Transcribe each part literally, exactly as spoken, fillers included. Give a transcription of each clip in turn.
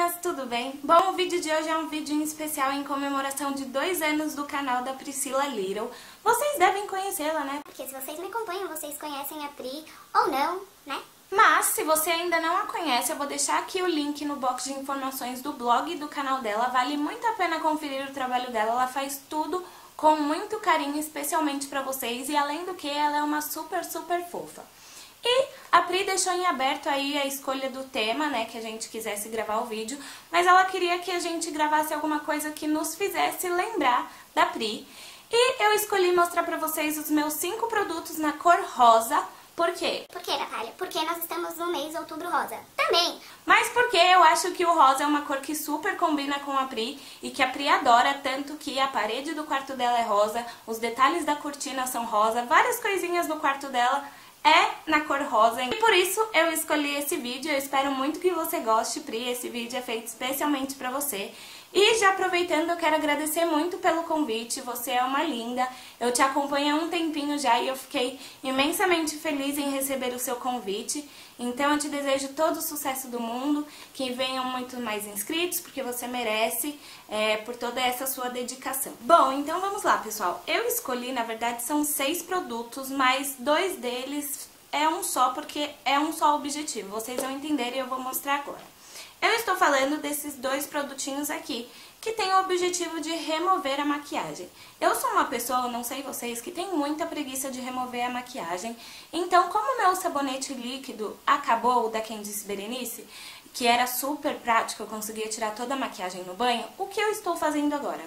meninas, tudo bem? Bom, o vídeo de hoje é um vídeo em especial em comemoração de dois anos do canal da Priscila Little. Vocês devem conhecê-la, né? Porque se vocês me acompanham, vocês conhecem a Pri ou não, né? Mas, se você ainda não a conhece, eu vou deixar aqui o link no box de informações do blog e do canal dela. Vale muito a pena conferir o trabalho dela, ela faz tudo com muito carinho, especialmente pra vocês. E além do que, ela é uma super, super fofa. E a Pri deixou em aberto aí a escolha do tema, né, que a gente quisesse gravar o vídeo, mas ela queria que a gente gravasse alguma coisa que nos fizesse lembrar da Pri. E eu escolhi mostrar pra vocês os meus cinco produtos na cor rosa. Por quê? Por quê, Natália? Porque nós estamos no mês Outubro Rosa. Também! Mas porque eu acho que o rosa é uma cor que super combina com a Pri e que a Pri adora, tanto que a parede do quarto dela é rosa, os detalhes da cortina são rosa, várias coisinhas no quarto dela é na cor rosa. E por isso eu escolhi esse vídeo, eu espero muito que você goste, Pri, esse vídeo é feito especialmente pra você. E já aproveitando, eu quero agradecer muito pelo convite, você é uma linda, eu te acompanho há um tempinho já e eu fiquei imensamente feliz em receber o seu convite. Então eu te desejo todo o sucesso do mundo, que venham muito mais inscritos, porque você merece, é, por toda essa sua dedicação. Bom, então vamos lá, pessoal. Eu escolhi, na verdade, são seis produtos, mas dois deles é um só, porque é um só objetivo. Vocês vão entender e eu vou mostrar agora. Eu estou falando desses dois produtinhos aqui, que tem o objetivo de remover a maquiagem. Eu sou uma pessoa, não sei vocês, que tem muita preguiça de remover a maquiagem. Então, como o meu sabonete líquido acabou, o da Candice Berenice, que era super prático, eu conseguia tirar toda a maquiagem no banho, o que eu estou fazendo agora?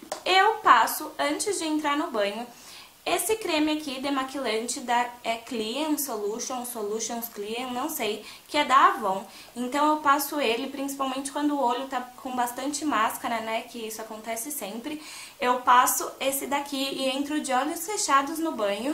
Eu passo, antes de entrar no banho, esse creme aqui, demaquilante, da, é Clean Solution, Solutions Clean, não sei, que é da Avon. Então eu passo ele, principalmente quando o olho tá com bastante máscara, né, que isso acontece sempre. Eu passo esse daqui e entro de olhos fechados no banho.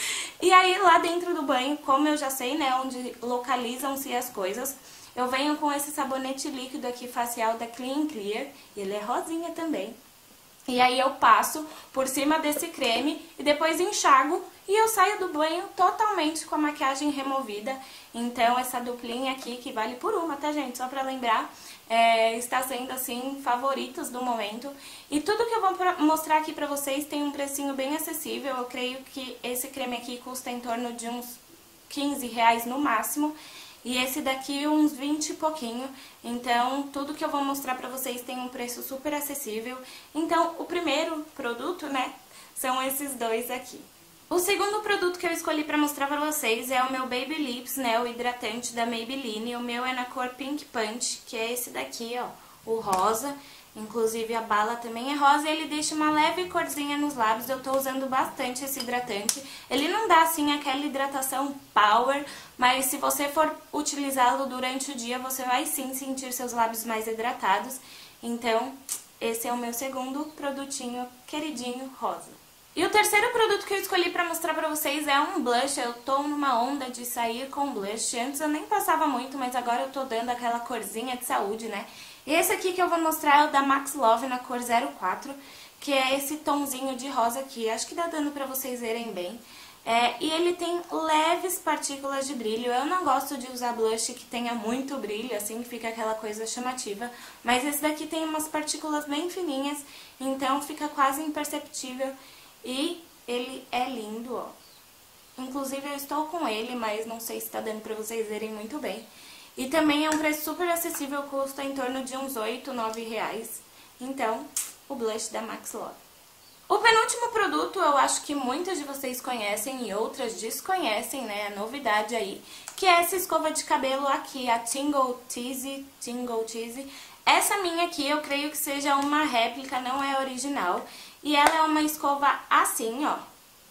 E aí lá dentro do banho, como eu já sei, né, onde localizam-se as coisas, eu venho com esse sabonete líquido aqui facial da Clean Clear, e ele é rosinha também. E aí eu passo por cima desse creme e depois enxago e eu saio do banho totalmente com a maquiagem removida. Então essa duplinha aqui, que vale por uma, tá, gente? Só pra lembrar, é, está sendo, assim, favoritos do momento. E tudo que eu vou pra mostrar aqui pra vocês tem um precinho bem acessível. Eu creio que esse creme aqui custa em torno de uns quinze reais no máximo. E esse daqui uns vinte e pouquinho, então tudo que eu vou mostrar pra vocês tem um preço super acessível. Então o primeiro produto, né, são esses dois aqui. O segundo produto que eu escolhi pra mostrar pra vocês é o meu Baby Lips, né, o hidratante da Maybelline. O meu é na cor Pink Punch, que é esse daqui, ó, o rosa. Inclusive a bala também é rosa e ele deixa uma leve corzinha nos lábios. Eu tô usando bastante esse hidratante. Ele não dá, assim, aquela hidratação power, mas se você for utilizá-lo durante o dia, você vai sim sentir seus lábios mais hidratados. Então, esse é o meu segundo produtinho queridinho rosa. E o terceiro produto que eu escolhi pra mostrar pra vocês é um blush. Eu tô numa onda de sair com blush. Antes eu nem passava muito, mas agora eu tô dando aquela corzinha de saúde, né? E esse aqui que eu vou mostrar é o da Max Love na cor zero quatro, que é esse tomzinho de rosa aqui. Acho que dá dando pra vocês verem bem. É, e ele tem leves partículas de brilho. Eu não gosto de usar blush que tenha muito brilho, assim, que fica aquela coisa chamativa. Mas esse daqui tem umas partículas bem fininhas, então fica quase imperceptível. E ele é lindo, ó. Inclusive eu estou com ele, mas não sei se tá dando pra vocês verem muito bem. E também é um preço super acessível, custa em torno de uns oito, nove reais. Então, o blush da Max Love. O penúltimo produto eu acho que muitas de vocês conhecem e outras desconhecem, né? É novidade aí. Que é essa escova de cabelo aqui, a Tingle Tease, Tingle Tease. Essa minha aqui eu creio que seja uma réplica, não é original. E ela é uma escova assim, ó.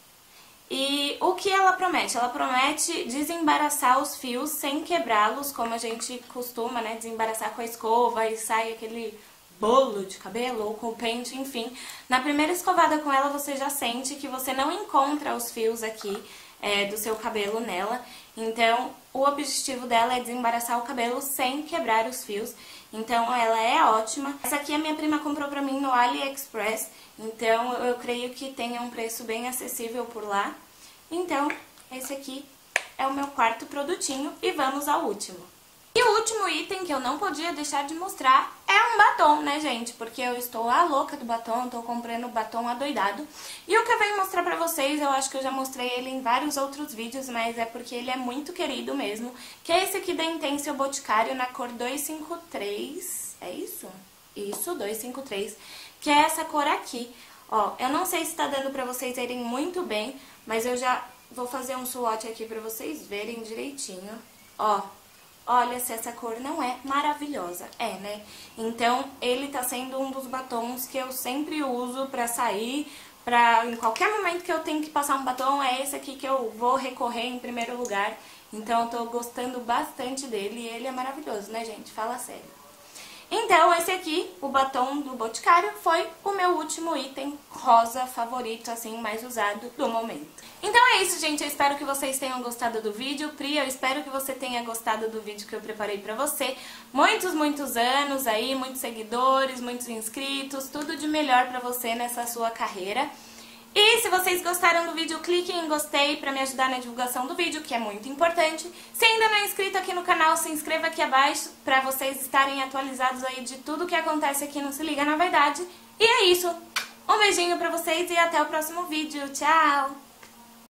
E o que ela promete? Ela promete desembaraçar os fios sem quebrá-los, como a gente costuma, né? Desembaraçar com a escova e sai aquele bolo de cabelo ou com o pente, enfim. Na primeira escovada com ela você já sente que você não encontra os fios aqui é, do seu cabelo nela. Então o objetivo dela é desembaraçar o cabelo sem quebrar os fios. Então ela é ótima. Essa aqui a minha prima comprou pra mim no AliExpress. Então eu creio que tenha um preço bem acessível por lá. Então esse aqui é o meu quarto produtinho e vamos ao último. E o último item que eu não podia deixar de mostrar é um batom, né, gente? Porque eu estou a louca do batom, tô comprando batom adoidado. E o que eu venho mostrar pra vocês, eu acho que eu já mostrei ele em vários outros vídeos, mas é porque ele é muito querido mesmo, que é esse aqui da Intense Boticário na cor dois cinco três. É isso? Isso, dois cinco três. Que é essa cor aqui. Ó, eu não sei se tá dando pra vocês verem muito bem, mas eu já vou fazer um swatch aqui pra vocês verem direitinho. Ó. Olha se essa cor não é maravilhosa. É, né? Então, ele tá sendo um dos batons que eu sempre uso pra sair, pra em qualquer momento que eu tenho que passar um batom, é esse aqui que eu vou recorrer em primeiro lugar. Então, eu tô gostando bastante dele e ele é maravilhoso, né, gente? Fala sério. Então, esse aqui, o batom do Boticário, foi o meu último item rosa favorito, assim, mais usado do momento. Então é isso, gente. Eu espero que vocês tenham gostado do vídeo. Pri, eu espero que você tenha gostado do vídeo que eu preparei pra você. Muitos, muitos anos aí, muitos seguidores, muitos inscritos, tudo de melhor pra você nessa sua carreira. E se vocês gostaram do vídeo, cliquem em gostei para me ajudar na divulgação do vídeo, que é muito importante. Se ainda não é inscrito aqui no canal, se inscreva aqui abaixo para vocês estarem atualizados aí de tudo que acontece aqui no Se Liga na Vaidade. E é isso. Um beijinho para vocês e até o próximo vídeo. Tchau!